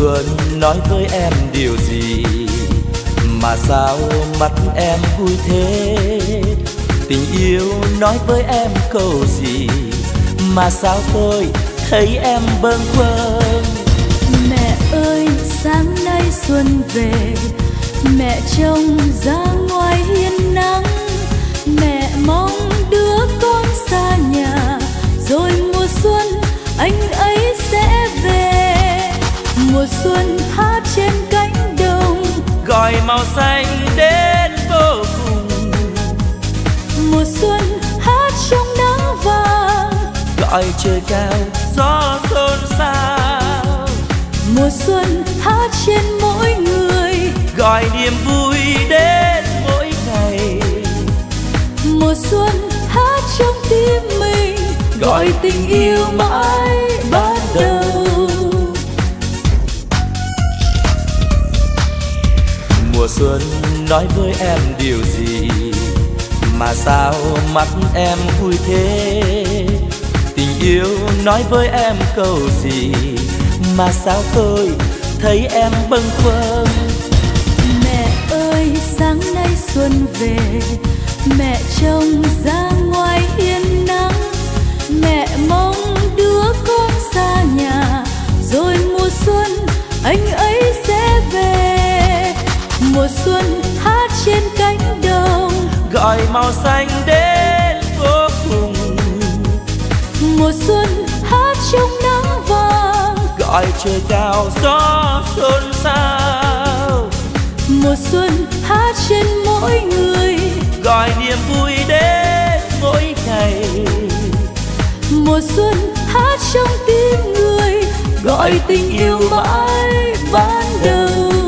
xuân nói với em điều gì mà sao mắt em vui thế? Tình yêu nói với em câu gì mà sao tôi thấy em bâng khuâng? Mẹ ơi sáng nay xuân về, mẹ trông ra ngoài hiên nắng. Mẹ mong đứa con xa nhà, rồi mùa xuân anh ấy sẽ về. Mùa xuân hát trên cánh đồng, gọi màu xanh đến vô cùng. Mùa xuân hát trong nắng vàng, gọi trời cao gió xôn xao. Mùa xuân hát trên mỗi người, gọi niềm vui đến mỗi ngày. Mùa xuân hát trong tim mình, gọi tình yêu mãi ban đầu. Mùa xuân nói với em điều gì mà sao mắt em vui thế? Tình yêu nói với em câu gì mà sao tôi thấy em bâng khuâng? Mẹ ơi sáng nay xuân về, mẹ trông ra ngoài hiên nắng. Mẹ mong đứa con xa nhà, rồi mùa xuân anh ấy sẽ về. Mùa xuân hát trên cánh đồng, gọi màu xanh đến vô cùng. Mùa xuân hát trong nắng vàng, gọi trời cao gió xôn xao. Mùa xuân hát trên mỗi người, gọi niềm vui đến mỗi ngày. Mùa xuân hát trong tim người, gọi tình yêu mãi ban đầu.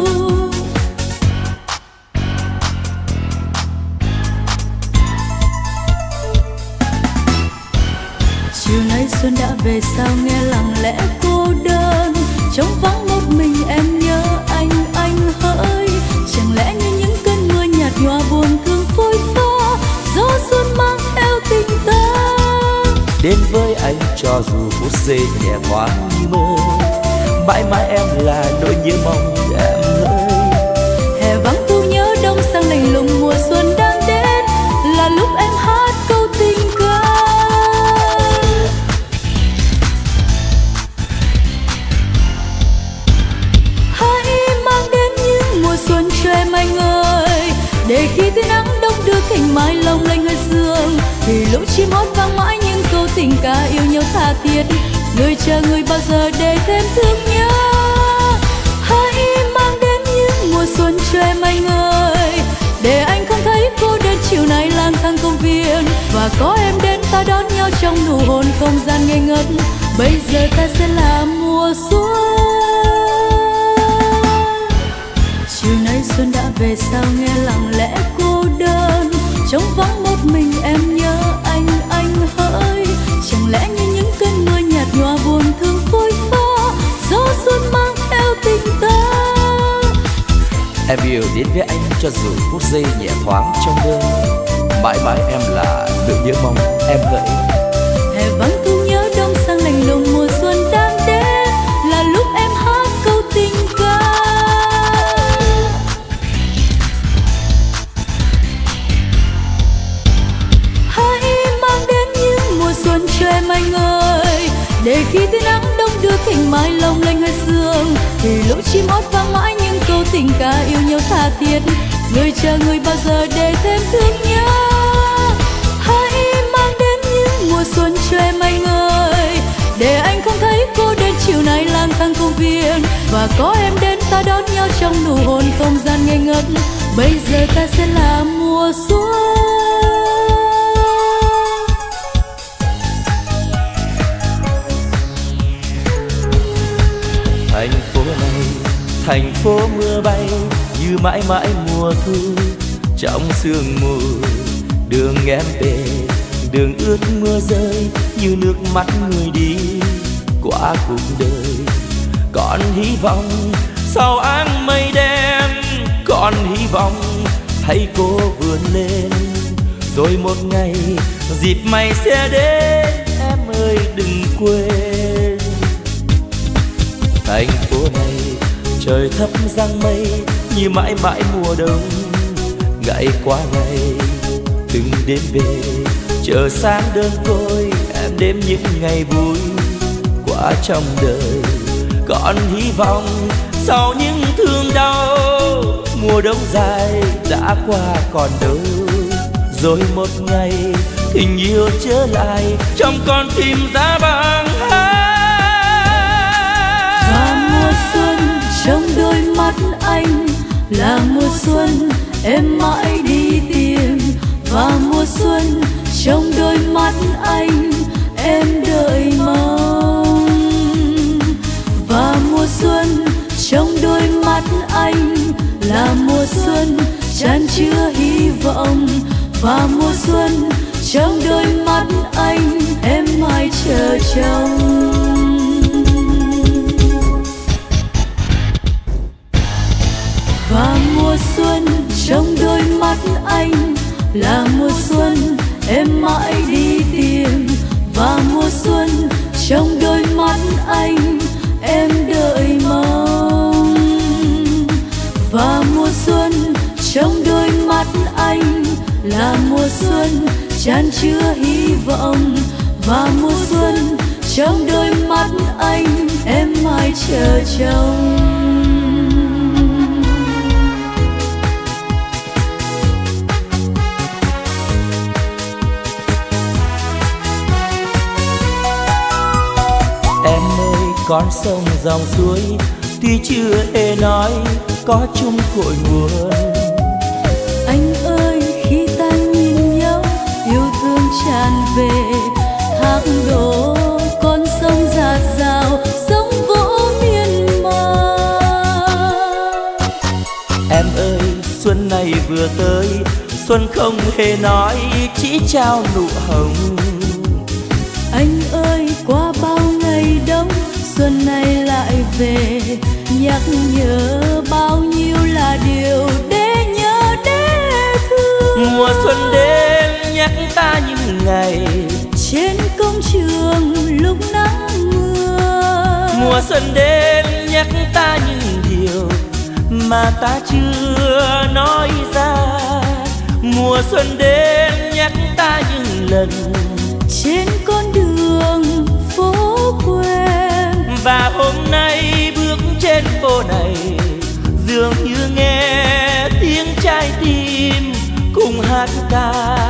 Chiều nay xuân đã về sao nghe lặng lẽ cô đơn, trống vắng một mình em nhớ anh hỡi. Chẳng lẽ như những cơn mưa nhạt nhòa buồn thương phôi pha, gió xuân mang theo tình ta. Đến với anh cho dù phút giây nhẹ thoáng như mơ, mãi mãi em là nỗi nhớ mong em ơi. Hè vắng thu nhớ đông sang lạnh lùng, mùa xuân đang đến là lúc em hát câu tình ca. Hãy mang đến những mùa xuân cho em anh ơi, để khi tia nắng đông đưa cành mai lồng lanh hơi sương, thì lũ chim hót vang mãi những câu tình ca yêu nhau tha thiết. Người chờ người bao giờ để thêm thương nhớ. Hãy mang đến những mùa xuân cho em anh ơi, để anh không thấy cô đơn chiều nay lang thang công viên. Và có em đến ta đón nhau trong nụ hôn không gian ngây ngất. Bây giờ ta sẽ là mùa xuân. Chiều nay xuân đã về sao nghe lặng lẽ cô đơn, trống vắng một mình em nhớ anh hỡi. Chẳng lẽ như những cơn mưa nhạt nhòa buồn thương phôi pha, gió xuân mang theo tình ta. Em yêu đến với anh cho dù phút giây nhẹ thoáng trong đêm, mãi mãi em là nỗi nhớ mong em hỡi. Hè vắng thu nhớ đông sang lạnh lùng, mùa xuân đang đến là lúc em hát câu tình ca. Hãy mang đến những mùa xuân cho em anh ơi, để khi tia nắng đông đưa cành mai lồng lanh hơi sương, thì lũ chim hót vang mãi những câu tình ca yêu nhau tha thiết. Người chờ người bao giờ để thêm thương nhớ. Hãy mang đến những mùa xuân cho em anh ơi, để anh không thấy cô đơn chiều nay lang thang công viên. Và có em đến ta đón nhau trong nụ hôn không gian ngây ngất. Bây giờ ta sẽ là mùa xuân. Thành phố này, thành phố mưa bay, như mãi mãi mùa thu trong sương mù. Đường em về, đường ướt mưa rơi, như nước mắt người đi qua cuộc đời. Còn hy vọng sau áng mây đen, còn hy vọng hãy cố vươn lên. Rồi một ngày dịp mày sẽ đến, em ơi đừng quên. Thành phố này, Trời thấp giăng mây như mãi mãi mùa đông. Ngày qua ngày từng đêm về, chờ sáng đơn côi em đêm những ngày vui qua trong đời. Còn hy vọng sau những thương đau, mùa đông dài đã qua còn đâu. Rồi một ngày tình yêu trở lại trong con tim giá băng hát. Và mùa xuân trong đôi mắt anh là mùa xuân em mãi đi tìm. Và mùa xuân trong đôi mắt anh em đợi mong. Và mùa xuân trong đôi mắt anh là mùa xuân chan chứa hy vọng. Và mùa xuân trong đôi mắt anh em mãi chờ trông. Và mùa xuân trong đôi mắt anh là mùa xuân em mãi đi tìm. Và mùa xuân trong đôi mắt anh em đợi mong. Và mùa xuân trong đôi mắt anh là mùa xuân chan chứa hy vọng. Và mùa xuân trong đôi mắt anh em mãi chờ trông. Em ơi con sông dòng suối tuy chưa hề nói có chung cội nguồn. Anh ơi khi ta nhìn nhau yêu thương tràn về, thác đổ con sông dạt dào sóng vỗ miên man. Em ơi xuân này vừa tới, xuân không hề nói chỉ trao nụ hồng. Anh ơi qua bao ngày đông xuân này lại về, nhắc nhớ bao nhiêu là điều để nhớ để thương. Mùa xuân đến nhắc ta những ngày trên công trường lúc nắng mưa. Mùa xuân đến nhắc ta những điều mà ta chưa nói ra. Mùa xuân đến nhắc ta những lần trên con đường phố quen. Và hôm nay bước trên phố này dường như nghe tiếng trái tim cùng hát ca.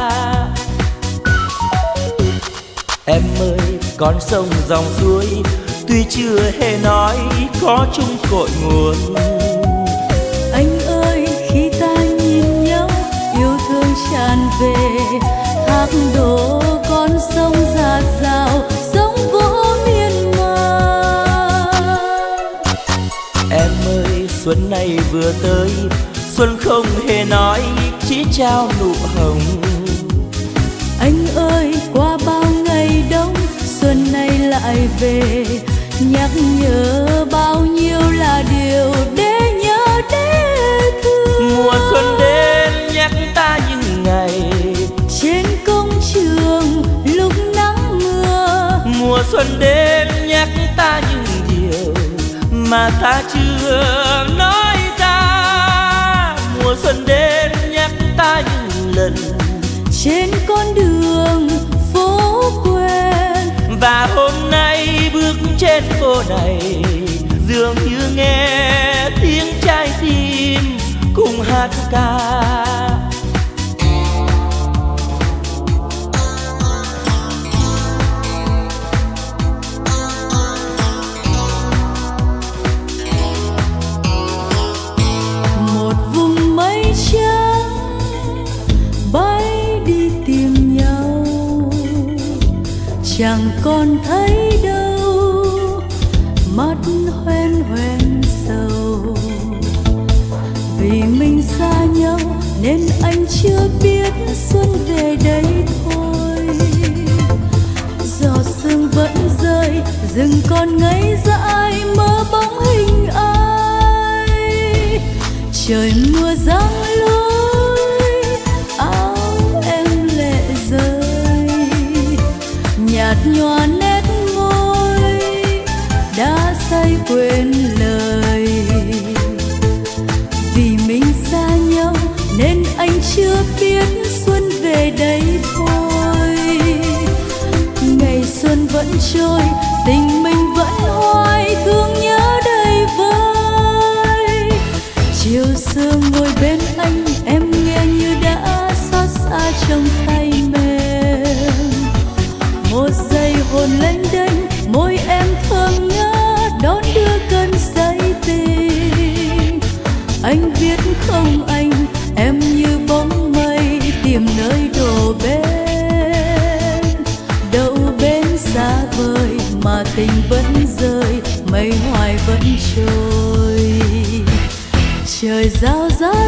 Em ơi con sông dòng suối tuy chưa hề nói có chung cội nguồn. Anh ơi khi ta nhìn nhau yêu thương tràn về, thác đổ con sông dạt dào sóng vỗ miên man. Em ơi xuân này vừa tới, xuân không hề nói chỉ trao nụ hồng. Anh ơi qua bao ngày đông xuân này lại về, nhắc nhớ bao nhiêu là điều để nhớ để thương. Mùa xuân đến nhắc ta những ngày trên công trường lúc nắng mưa. Mùa xuân đến nhắc ta những điều mà ta chưa nói ra. Mùa xuân đến nhắc ta những lần trên con đường phố quen. Và hôm nay bước trên phố này dường như nghe tiếng trái tim cùng hát ca. Một vùng mây trắng bay đi tìm nhau, chẳng còn thấy đâu mắt hoen hoen sầu. Vì mình xa nhau nên anh chưa biết xuân về đây thôi. Giọt sương vẫn rơi, rừng còn ngây dại mơ bóng hình ai. Trời mưa giăng lối áo em lệ rơi, nhạt nhòa nét môi đã say quên lời. trôi, tình mình vẫn hoài thương nhớ đầy vơi. Chiều sương ngồi bên anh, em nghe như đã xót xa trong tay mềm. Một giây hồn lênh đênh, môi em thơm ngát đón đưa cơn say tình. Anh biết không anh, em như bóng mây tìm nơi đổ bên. Đâu bên xa vời mà tình vẫn rơi, mây hoài vẫn trôi. Trời rao rát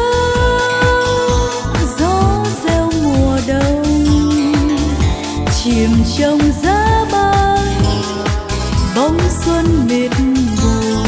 sớm, gió reo mùa đông, chìm trong giá băng, bóng xuân mịt mùng.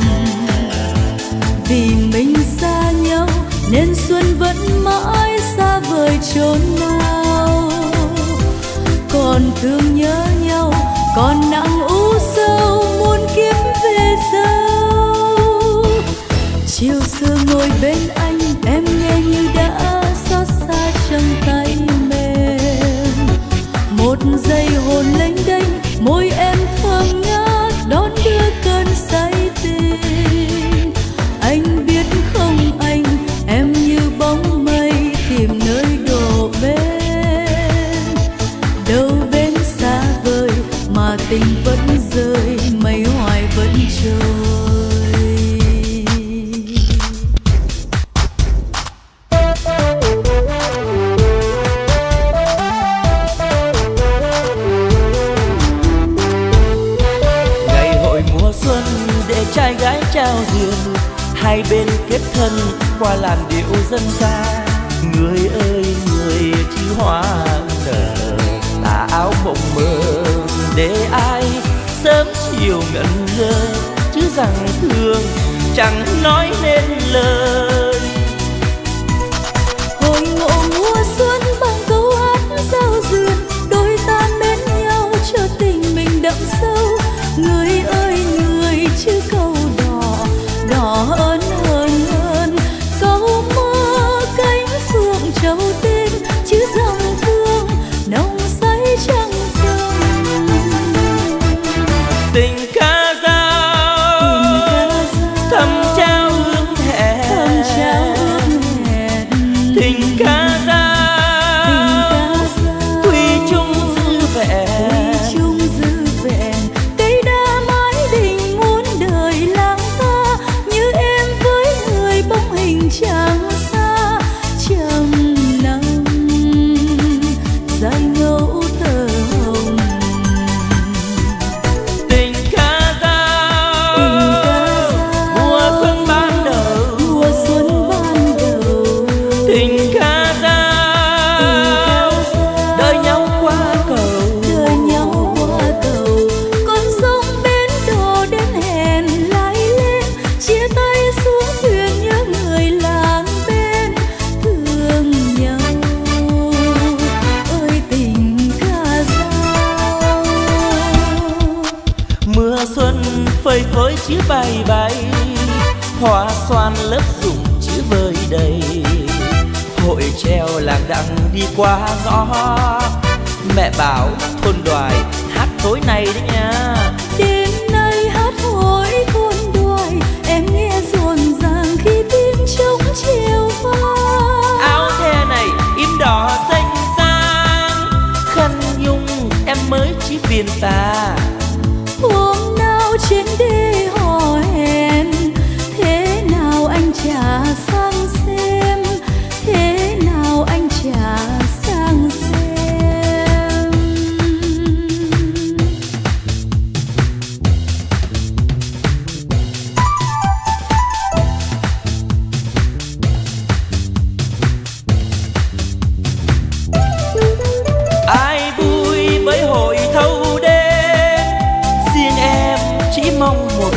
Vì mình xa nhau nên xuân vẫn mãi xa vời chốn nào. Còn thương nhớ nhau, còn nặng u sâu muôn kiếp về sau. Chiều sương ngồi bên anh, em nghe như đã xót xa trong tay mềm. Một giây hồn lênh đênh, môi em thơm ngát đón đưa cơn say tình. Anh biết không anh, em như bóng mây tìm nơi đổ bên. Đâu bên xa vời mà tình vẫn rơi, mây hoài vẫn trôi. Ngày hội mùa xuân để trai gái trao duyên, hai bên kết thân qua làn điệu dân ca. Người ơi người chứ hoa nở, tà áo mộng mơ để ai sớm chiều ngẩn ngơ. Chứ rằng thương chẳng nói nên lời. Hồi ngộ mùa xuân bằng câu hát giao duyên, đôi ta mến nhau cho tình mình đậm sâu. Người ơi người chứ câu đỏ, đỏ hơn hơn hơn câu mơ cánh phượng trầu tên. Chứ dòng thương nồng say trăng rồng. Tình ca dao thầm trao ước hẹn, tình ca dao quy chung dư vẹn. Cây đa mãi định muôn đời lang ta, như em với người bóng hình chẳng xa. Trầm nắng dài ngẫu thơ hồng. Tình ca dao mùa xuân ban đầu, tình ca dao đợi nhau qua cầu. Con sông bến đò đến hẹn lại lên, chia tay xuống thuyền nhớ người làng bên. Thương nhau ơi tình ca dao. Mưa xuân phơi phới chữ bay bay, hoa xoan lớp rụng chữ vơi đầy. Hội treo làng đặng đi qua ngõ, mẹ bảo thôn Đoài hát tối nay đấy nha. Đêm nay hát hội thôn Đoài, em nghe rộn ràng khi tiếng trống chiều vang. Áo the này im đỏ xanh sang, khăn nhung em mới chỉ viền tà. Hôm nào trên đê hò hẹn, thế nào anh trả sang xem, thế nào anh trả sang xem. Ai vui với hội thâu đêm, riêng em chỉ mong một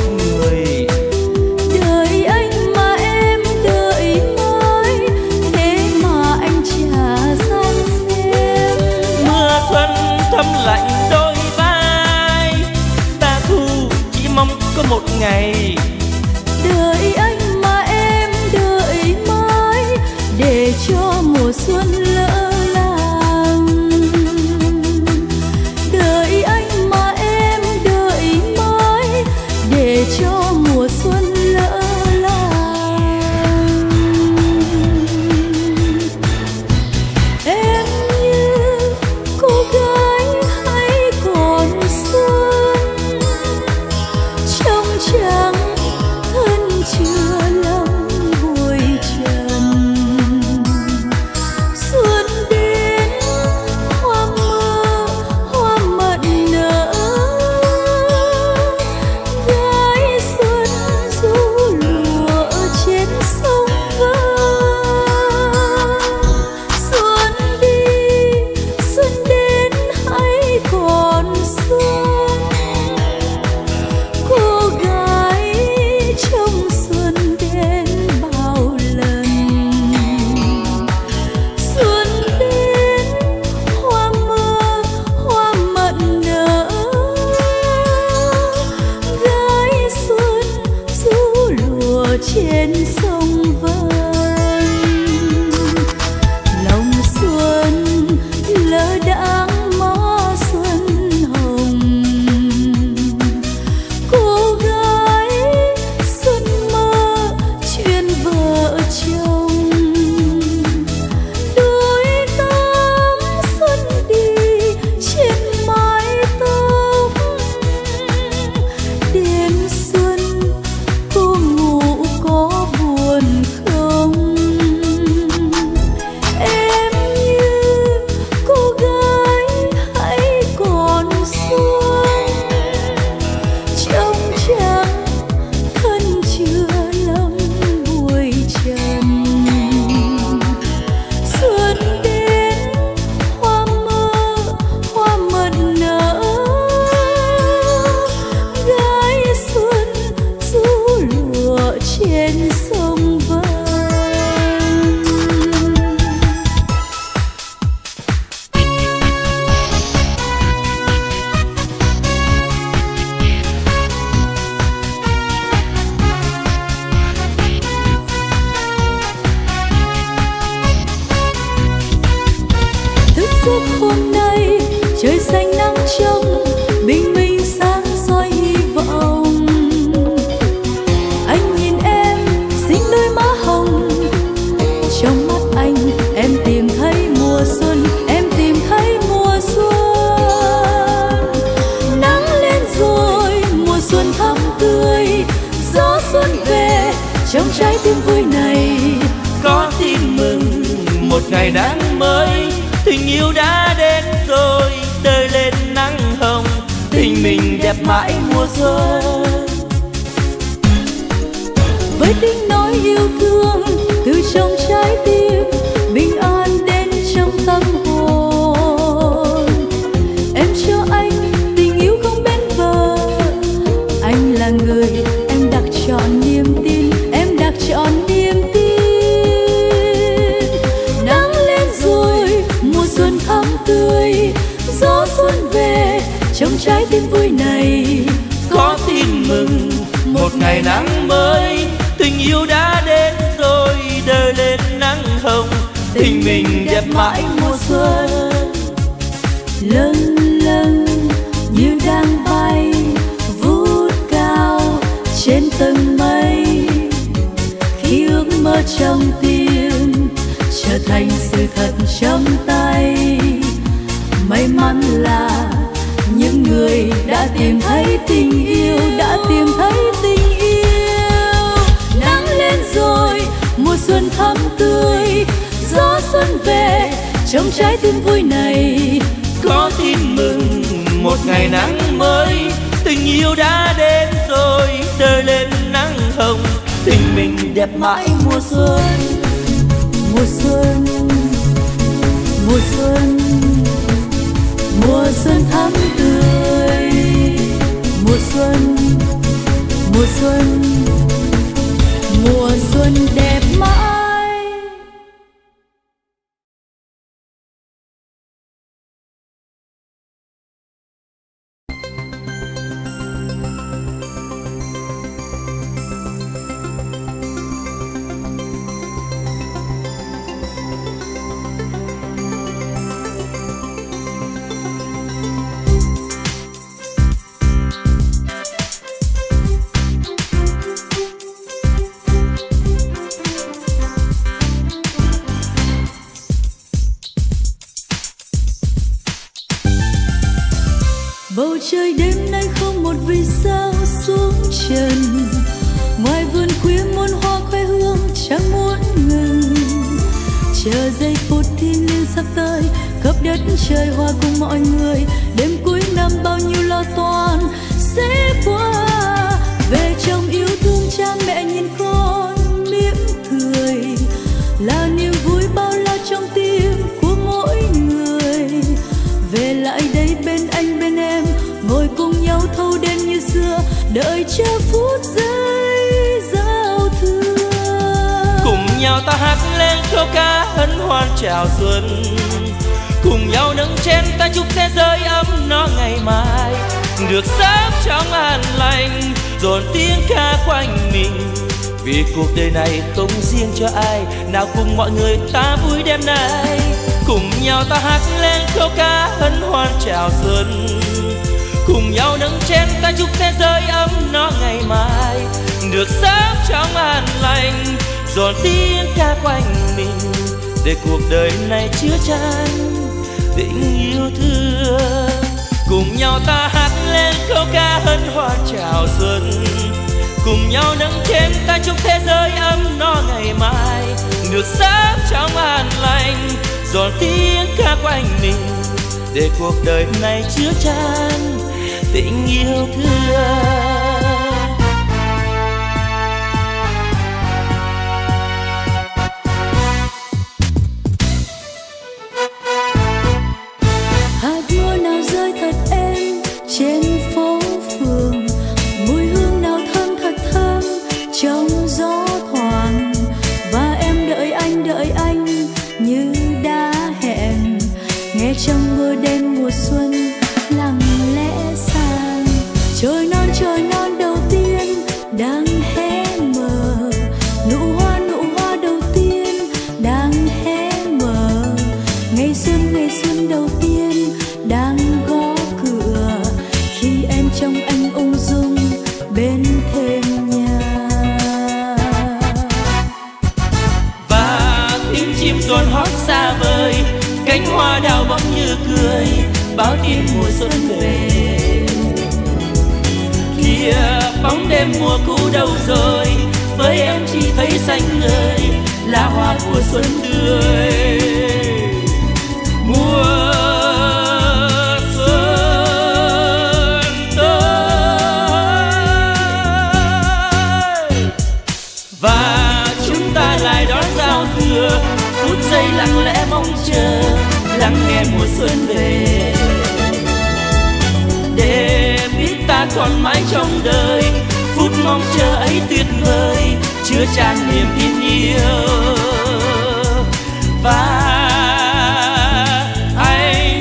suốt hôm nay, trời xanh nắng trong bình minh sáng soi hy vọng. Anh nhìn em xinh đôi má hồng, trong mắt anh em tìm thấy mùa xuân, em tìm thấy mùa xuân. Nắng lên rồi mùa xuân thắm tươi, gió xuân về trong trái tim vui này. Có tin mừng một ngày nắng mới, tình yêu đã đến rồi, đời lên nắng hồng, tình mình đẹp mãi mùa xuân. Với tiếng nói yêu thương từ trong trái tim, bình an đến trong tâm hồn. Em cho anh tình yêu không bến bờ, anh là người em đặt trọn niềm tin, em đặt trọn niềm tin. Nắng lên rồi mùa xuân thắm tươi, gió xuân về trong trái tim vui này. Có tin mừng một ngày nắng mới, tình yêu đã đến rồi, đời lên nắng hồng, tình mình đẹp mãi mùa xuân. Lâng lâng như đang bay vút cao trên tầng mây, khi ước mơ trong tim trở thành sự thật trong tay. May mắn là những người đã tìm thấy tình yêu, đã tìm thấy tình yêu. Nắng lên rồi mùa xuân thắm tươi, gió xuân về trong trái tim vui này. Có tin mừng một ngày nắng mới, tình yêu đã đến rồi, đời lên nắng hồng, tình mình đẹp mãi mùa xuân. Mùa xuân, mùa xuân, mùa xuân thắm tươi. Mùa xuân, mùa xuân, mùa xuân đẹp mãi. Bầu trời đêm nay không một vì sao xuống trần, ngoài vườn khuya muôn hoa khoe hương chẳng muốn ngừng. Chờ giây phút thiên liêng sắp tới, khắp đất trời hòa cùng mọi người. Đêm cuối năm bao nhiêu lo toan sẽ qua, về trong yêu thương cha mẹ nhìn con mỉm cười, là niềm vui bao la trong tim của mỗi người. Về lại đây bên anh bên em, ngồi cùng nhau thâu đêm như xưa, đợi chờ phút giây giao thừa. Cùng nhau ta hát lên câu ca hân hoan chào xuân, cùng nhau nâng chén ta chúc thế giới ấm no ngày mai, được sống trong an lành, dồn tiếng ca quanh mình. Vì cuộc đời này không riêng cho ai, nào cùng mọi người ta vui đêm nay. Cùng nhau ta hát lên câu ca hân hoan chào xuân, cùng nhau nâng chén ta chúc thế giới ấm no ngày mai, được sống trong an lành, dồn tiếng ca quanh mình, để cuộc đời này chứa chan tình yêu thương. Cùng nhau ta hát lên câu ca hân hoan chào xuân, cùng nhau nâng chén ta chúc thế giới ấm no ngày mai, được sống trong an lành, dồn tiếng ca quanh mình, để cuộc đời này chứa chan tình yêu thương. Hạt mưa nào rơi thật êm trên phố phường, mùi hương nào thơm thật thơm trong gió thoảng. Và em đợi anh như đã hẹn, nghe trong mưa đêm mùa xuân lặng lẽ sang. Trời non đầu tiên đang hé mờ, nụ hoa đầu tiên đang hé mờ. Ngày xuân đầu cười báo tin mùa xuân về. Kìa bóng đêm mùa cũ đâu rồi, với em chỉ thấy xanh ngời lá hoa mùa xuân tươi. Mùa xuân tới và chúng ta lại đón giao thừa, phút giây lặng lẽ mong chờ lắng nghe mùa xuân về. Để biết ta còn mãi trong đời, phút mong chờ ấy tuyệt vời chứa tràn niềm tin yêu. Và anh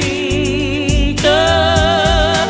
tới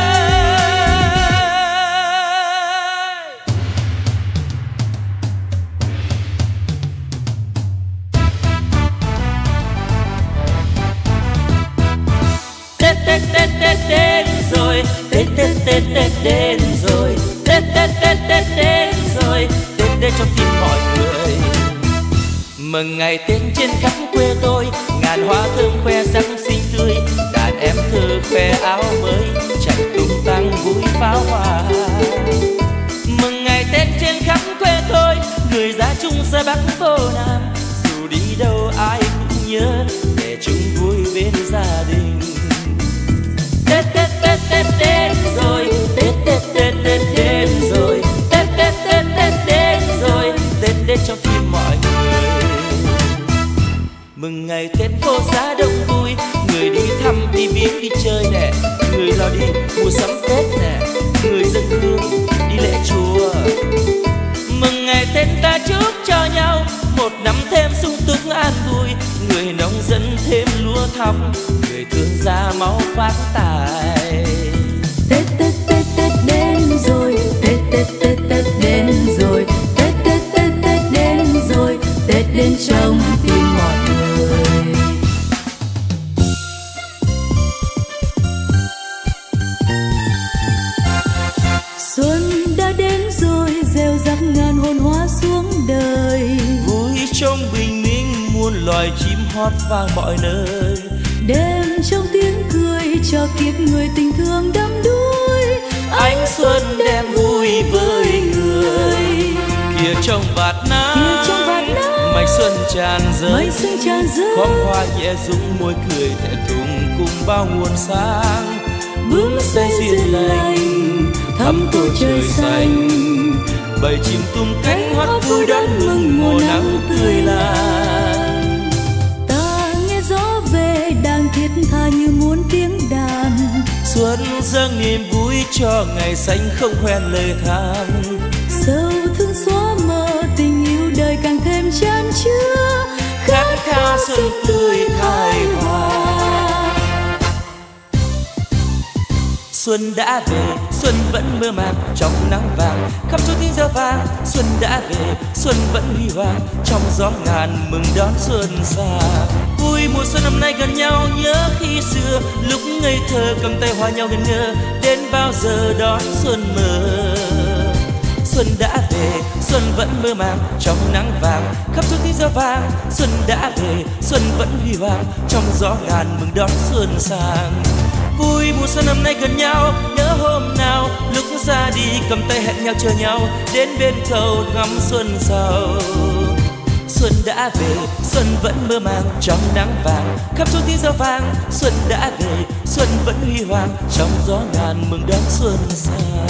Tết Tết Tết Tết đến rồi, Tết Tết Tết Tết đến rồi, Tết Tết Tết Tết đến rồi, Tết đến trong tim mọi người. Mừng ngày Tết trên khắp quê tôi, ngàn hoa thơm khoe sắc xinh tươi, đàn em thơ khoe áo mới, chạy tung tăng vui pháo hoa. Mừng ngày Tết trên khắp quê tôi, người ra chung ra Bắc vô Nam, dù đi đâu ai cũng nhớ để chung vui bên gia đình. Tết Tết Tết Tết đến rồi, Tết Tết Tết Tết đến rồi, Tết Tết Tết Tết đến rồi, Tết đến trong tim mọi người. Mừng ngày Tết vô giá đông vui, người đi thăm đi viếng đi chơi nè, người lo đi mua sắm Tết nè, người dâng hương đi lễ chùa. Mừng ngày Tết ta chúc cho nhau một năm thêm sung túc an vui, người nông dân thêm lúa thóc, người thương gia máu phát tài. Tết Tết Tết Tết đến rồi, Tết Tết Tết Tết đến rồi, Tết Tết Tết Tết đến rồi, Tết đến trong tim mọi người. Xuân đã đến rồi, gieo rắc ngàn hồn hoa xuống đời, vui trong bình minh muôn loài chim hót vang mọi nơi. đêm trong tiếng cười cho kiếp người tình thương đắm đuối, Ánh xuân đem vui với người. Kìa trong bạt nắng, mây xuân tràn rơi, khóm hoa nhẹ rung môi cười thẹn thùng cùng bao nguồn sáng. Bướm say duyên lành thắm tô trời xanh, bầy chim tung cánh hót vui đón mừng mùa nắng tươi lành. Ta nghe gió về đang thiết tha như muốn tiếng đàn, Xuân dâng niềm vui cho ngày xanh không hoen lời than. sâu thương xóa mờ tình yêu đời càng thêm chan chứa, Khát khao xuân tươi thay hoa. Xuân đã về, xuân vẫn mơ màng trong nắng vàng, khắp chốn tiếng reo vang. Xuân đã về, xuân vẫn huy hoàng trong gió ngàn mừng đón xuân sang. Vui mùa xuân năm nay gần nhau, nhớ khi xưa lúc ngây thơ cầm tay hòa nhau ngẩn ngơ, đến bao giờ đón xuân mơ. Xuân đã về, xuân vẫn mơ màng trong nắng vàng, khắp chốn tiếng reo vang. Xuân đã về, xuân vẫn huy hoàng trong gió ngàn mừng đón xuân sang. Vui mùa xuân năm nay gần nhau, nhớ hôm nào lúc ra đi cầm tay hẹn nhau chờ nhau, đến bên cầu ngắm xuân sau. Xuân đã về, xuân vẫn mơ màng trong nắng vàng, khắp chốn tiếng reo vang. Xuân đã về, xuân vẫn huy hoàng trong gió ngàn mừng đón xuân sang.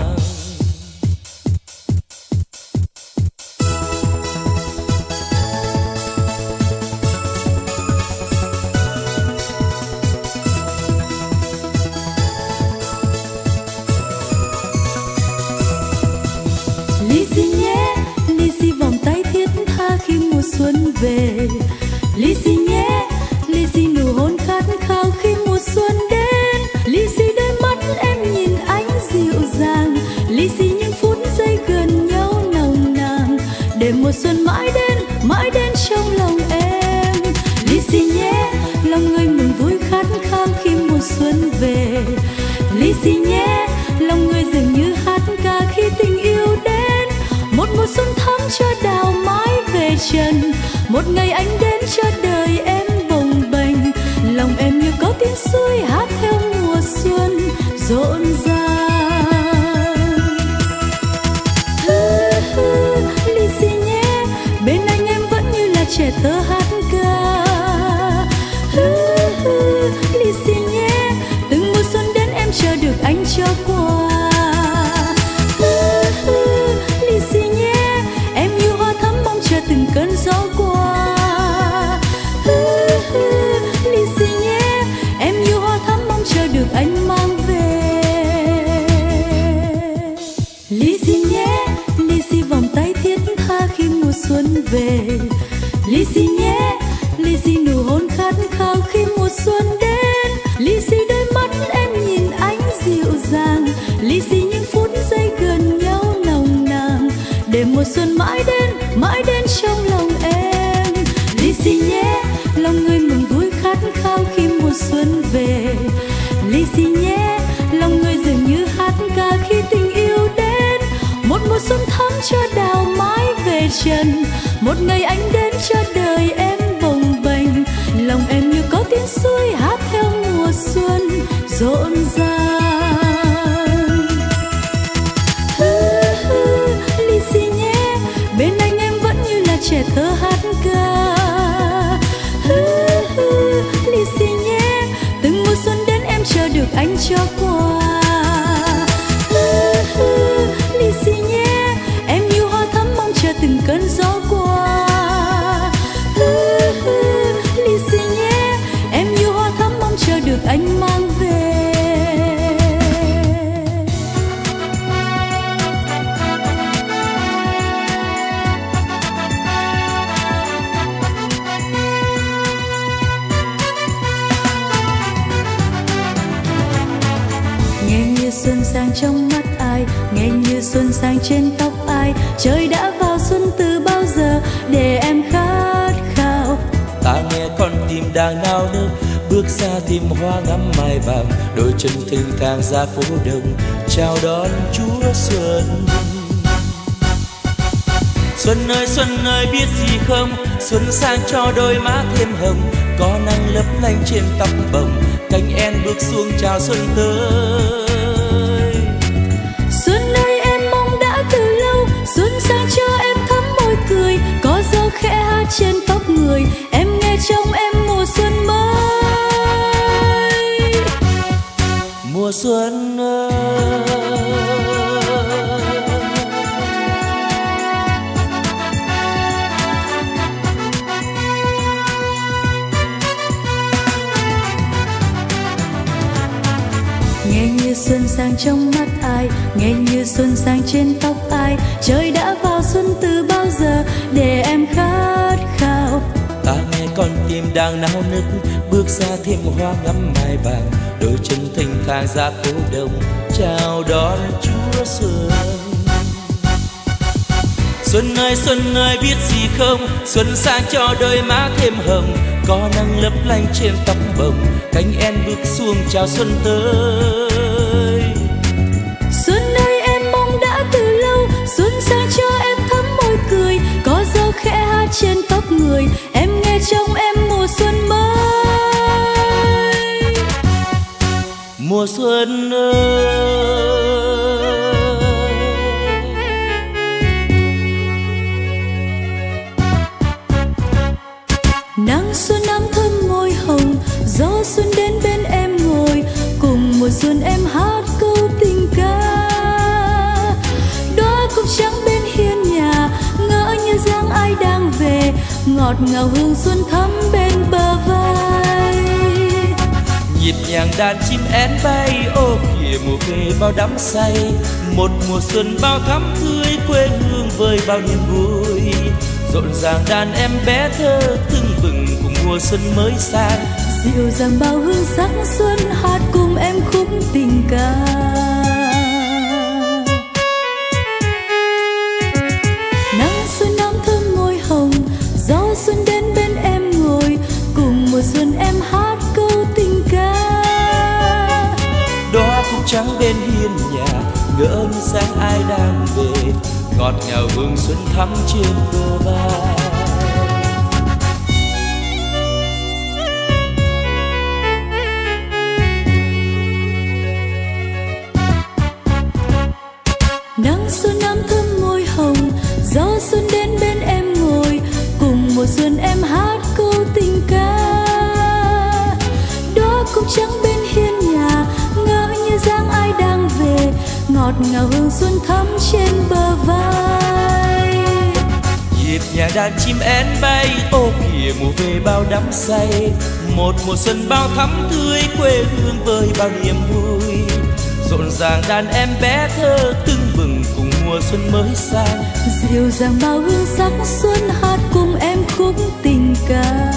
Lì xì nhé, lì xì vòng tay thiết tha khi mùa xuân về. Lì xì nhé, lì xì nụ hôn khát khao khi mùa xuân đến. Lì xì đôi mắt em nhìn ánh dịu dàng, lì xì những phút giây gần nhau nồng nàn, để mùa xuân mãi đến trong lòng em. Lì xì nhé, lòng người mừng vui khát khao khi mùa xuân về. Lì xì nhé, lòng người dường như hát ca khi tình yêu đến. Một mùa xuân thắm cho đào mãi về trần, một ngày anh đến cho đời em bồng bềnh. Lòng em như có tiếng chờ được anh mang về. Lì xì nhé, lì xì vòng tay thiết tha khi mùa xuân về. Lì xì nhé, lì xì nụ hôn khát khao khi mùa xuân đến. Lì xì đôi mắt em nhìn ánh dịu dàng, lì xì những phút giây gần nhau nồng nàn, để mùa xuân mãi đến trong lòng em. Lì xì nhé, lòng người mừng vui khát khao khi mùa xuân về. Lì xì nhé, lòng người dường như hát ca khi tình yêu đến. Một mùa xuân thắm cho đào mãi về trần, một ngày anh đến cho đời em bồng bềnh. Lòng em như có tiếng suối hát theo mùa xuân rộn ràng. Lì xì nhé, bên anh em vẫn như là trẻ thơ hát ca. Lì xì nhé, từng mùa xuân đến em chờ được anh cho quà. Lì xì nhé, em như hoa thắm mong chờ từng cơn gió qua. Lì xì nhé, em như hoa thắm mong chờ được anh mang về. Nghe như xuân sang trong mắt ai, nghe như xuân sang trên tóc ai. Trời đã vào xuân từ bao giờ để em khát khao. Ta nghe con tim đang nao nức, bước ra tìm hoa ngắm mai vàng, đôi chân thênh thang ra phố đông chào đón Chúa Xuân. Xuân ơi biết gì không, xuân sang cho đôi má thêm hồng, có nắng lấp lánh trên tóc bồng, cánh én bước xuống chào xuân tới. Xuân ơi em mong đã từ lâu, xuân sang cho em thắm môi cười, có gió khẽ hát trên tóc người, em nghe trong em mùa xuân mới. Mùa xuân ơi, nghe như xuân sang trong mắt ai, nghe như xuân sang trên tóc ai. Trời đã vào xuân từ bao giờ để em khát khao. ta nghe con tim đang nao nức, bước ra thêm hoa ngắm mai vàng, đôi chân thênh thang ra phố đông chào đón Chúa Xuân. Xuân ơi biết gì không, xuân sang cho đôi má thêm hồng, có nắng lấp lánh trên tóc bồng, cánh én bước xuống chào xuân tới. Xuân ơi em mong đã từ lâu, xuân sang cho em thắm môi cười, có gió khẽ hát trên tóc người, em nghe trong em mùa xuân mới. Mùa xuân ơi, nắng xuân ấm thơm môi hồng, gió xuân đến bên em ngồi, cùng mùa xuân em hát câu tình ca. Đóa cúc trắng bên hiên nhà, ngỡ như dáng ai đang về, ngọt ngào hương xuân thắm bên bờ vai. nhịp nhàng đàn chim én bay, ô kìa mùa về bao đắm say, một mùa xuân bao thắm tươi, quê hương vơi bao niềm vui. Rộn ràng đàn em bé thơ tưng bừng cùng mùa xuân mới sang, dịu dàng bao hương sắc xuân hát cùng em khúc tình ca. Nắng xuân ấm thơm môi hồng, gió xuân đến bên em ngồi, cùng mùa xuân em hát câu tình ca. đóa cúc trắng bên hiên nhà, ngỡ như sáng ai đang về, ngọt ngào hương xuân thắm trên bờ vai. Nắng xuân ấm thơm môi hồng, gió xuân đến bên em ngồi, cùng mùa xuân em hát câu tình ca. Đóa cúc trắng bên hiên nhà, ngỡ như dáng ai đang về, ngọt ngào hương xuân thắm trên bờ vai. Nhịp nhàng đàn chim én bay, ô kìa mùa về bao đắm say, một mùa xuân bao thắm tươi, quê hương vơi bao bao niềm vui. Rộn ràng đàn em bé thơ tưng bừng cùng mùa xuân mới sang. Dịu dàng bao hương sắc xuân hát cùng em khúc tình ca.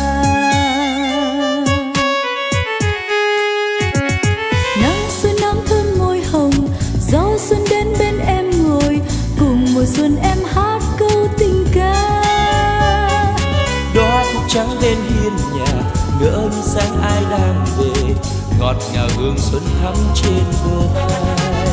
Nắng xuân nắm thơm môi hồng, gió xuân đến bên em ngồi, cùng mùa xuân em hát câu tình ca. Đóa cúc trắng lên hiên nhà, ngỡ như sáng ai đang về, ngọt ngào hương xuân thắm trên bờ vai.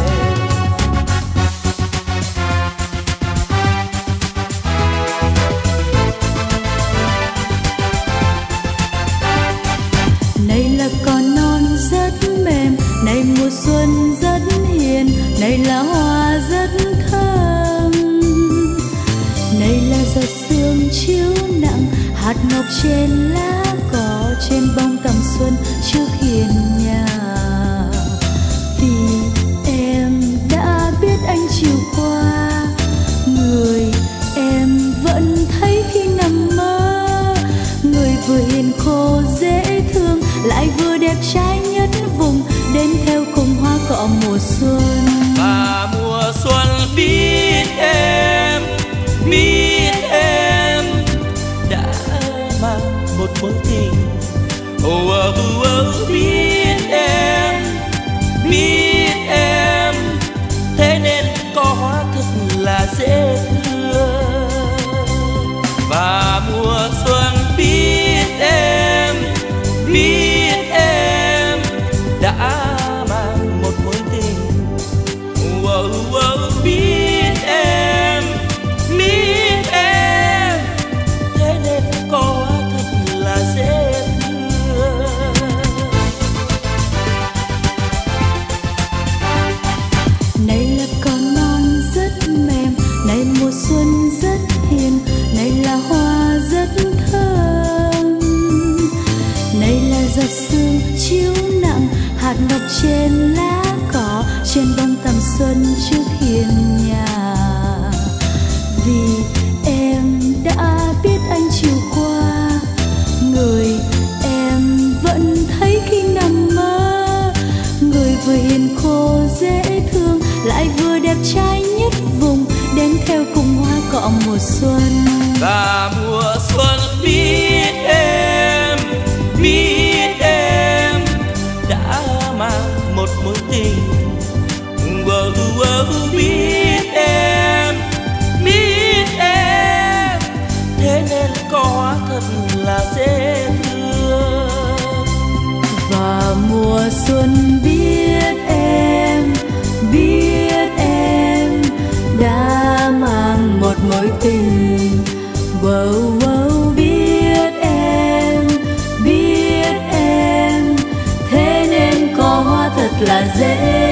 Này là con non rất mềm, này mùa xuân rất hiền, này là hoa rất thơm, này là giọt sương chiếu nặng, hạt ngọc trên lá cỏ, trên bông tầm xuân trước hiên nhà. Vì em đã biết anh chiều qua, người em vẫn thấy khi nằm mơ, người vừa hiền khô dễ thương, lại vừa đẹp trai nhất vùng, đến theo cùng hoa cỏ mùa xuân. Và mùa xuân biết em đã mang một mối tình. Biết em thế nên có hóa thật là dễ thương. Và mùa xuân biết em đã mang một mối tình. Biết em thế nên có hóa thật là dễ thương. Này là con non rất mềm, này mùa xuân rất hiền, này là hoa rất thơm, này là giọt sương chiếu nặng, hạt ngọc trên lá cỏ, trên bông tầm xuân trước hiên nhà. Vì em đã biết anh chiều qua, người em vẫn thấy khi nằm mơ, người vừa hiền khô dễ thương, lại vừa đẹp trai nhất vùng, đến theo cùng hoa cỏ mùa xuân. Và mùa xuân biết em đã mang một mối tình. Biết em thế nên có hóa thật là dễ thương. Và mùa xuân biết em đã mang một mối tình. Biết em thế nên có hóa thật là dễ